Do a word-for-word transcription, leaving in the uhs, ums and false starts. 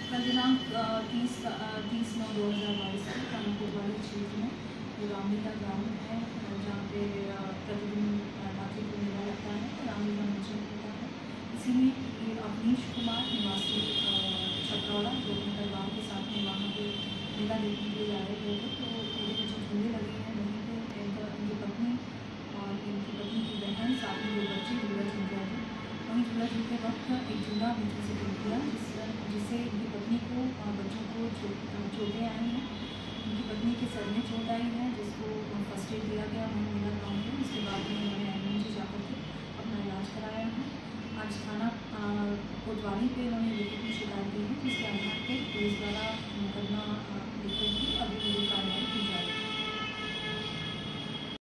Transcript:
कल दिनांक तीस तीस नौ दो हज़ार बाईस को थाना कोतवाली क्षेत्र में जो रामलीला ग्राउंड है जहाँ पे प्रतिदिन रात्रि को मेला लगता है, रामलीला मंचन होता है। इसी ये अवनीश कुमार निवासी छपरौला जो अपने गाँव के साथ में वहाँ पे मेला देखने के लिए जा रहे थे, तो उनके कुछ झूले लगे हैं वहीं पे इनका उनकी पत्नी और इनकी पत्नी की बहन साथ में दो बच्चे झूला झूल रहे थे। वहीं झूला झूलते वक्त एक झूला नीचे से गिर गया जिस जिससे उनकी पत्नी को बच्चों को चोटें आई हैं। उनकी पत्नी के सर में चोट आई है जिसको फर्स्ट एड दिया गया वहीं मेला ग्राउंड में। उसके बाद में उन्होंने एम्बुलेंस जाकर के अपना इलाज कराया है। आज थाना कोतवाली पे उन्होंने लिखित शिकायत दी है जिसके आधार पर पुलिस द्वारा मुकदमा लिखते हुए अभी